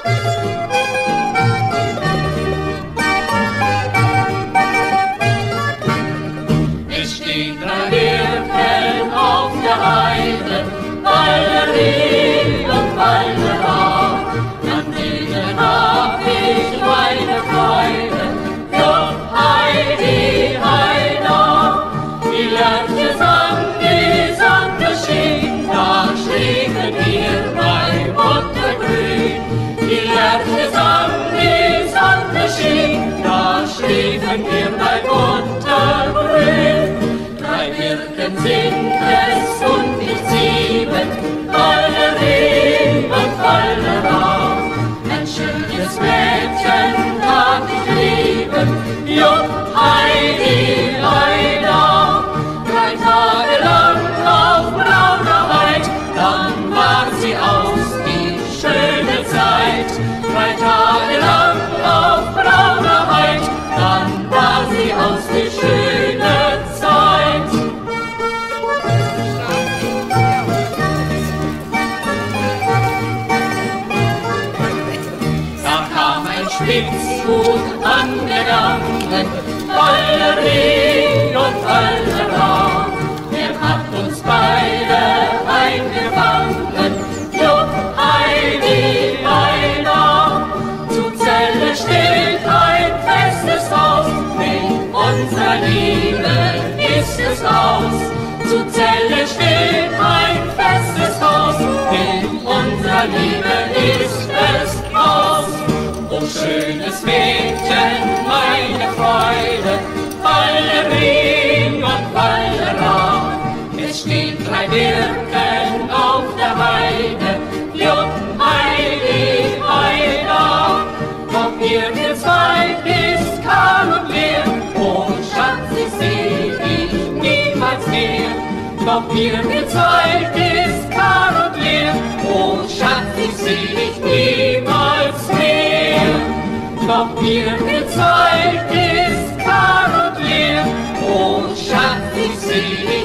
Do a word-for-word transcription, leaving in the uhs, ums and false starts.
Es stehen drei Birken auf der Heide, Walderie und Waldera. An denen hab ich meine Freude, Jupp, Heidi, Heida. Die Lerche sang, die Sonne schien, da schliefen wir bei Buttergrün. Die Lerche sang, die Sonne schien, da schliefen wir bei Buttergrün. Drei Birken sind es und nicht sieben, Walderie und Waldera. Ein schönes Mädchen darf ich lieben, Jupp, Heidi, Heida. Drei Tage lang auf brauner Heid, dann war sie aus, die schöne Zeit. Drei Tage lang auf brauner Heid, dann war sie aus, die schöne Zeit. Da kam ein Spitzbub angegangen, Walderie und Waldera. Der hat uns beide eingefangen, Jupp, Heidi, Heida. Zu Celle steht ein festes Haus, mit unserer Liebe ist es aus. Zu Celle steht ein festes Haus, mit unserer Liebe ist es aus. O schönes Mädchen, meine Freude, Walderie und Waldera. Es stehen drei Birken auf der Heide, Jupp, Heidi, Heida. Doch ihr zwei ist kahl und leer, oh Schatz, ich seh dich niemals mehr. Doch ihr zwei ist kahl und leer, oh Schatz, ich seh dich niemals mehr. Doch ihr zwei ist kahl und leer, oh Schatz, ich seh dich